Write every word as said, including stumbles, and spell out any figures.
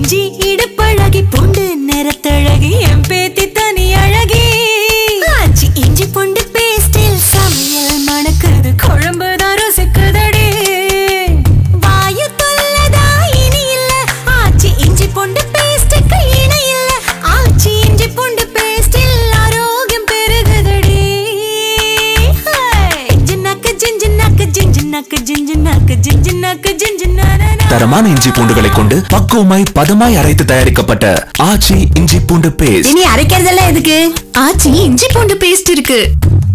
இஞ்சி இடுப்பழகி பூண்டு நிறத்தழகி என் பேத்தி தனி அழகி ஆச்சி இஞ்சி பூண்டு பேஸ்டில் சமையல் மணக்குது குழம்பு தான் ருசிக்குதடி வாயு தொல்லதா இனி இல்ல ஆச்சி இஞ்சி பூண்டு பேஸ்டுக்கு இணை இல்ல ஆச்சி இஞ்சி பூண்டு பேஸ்டில் ஆரோக்கியம் பெருகுதடி ஜின்னக்கு ஜின்ஜின்னக்கு ஜின்ஜின்னக்கு ஜின்ஜின்னக்கு ஜின்ஜின்னக்கு ஜின்ஜின்னா தரமான இஞ்சி பூண்டுகளை கொண்டு பக்குவமாய் பதமாய் அரைத்து தயாரிக்கப்பட்ட ஆச்சி இஞ்சி பூண்டு பேஸ்ட். இனி அரைக்கிறதெல்லாம் எதுக்கு? ஆச்சி இஞ்சி பூண்டு பேஸ்ட் இருக்கு.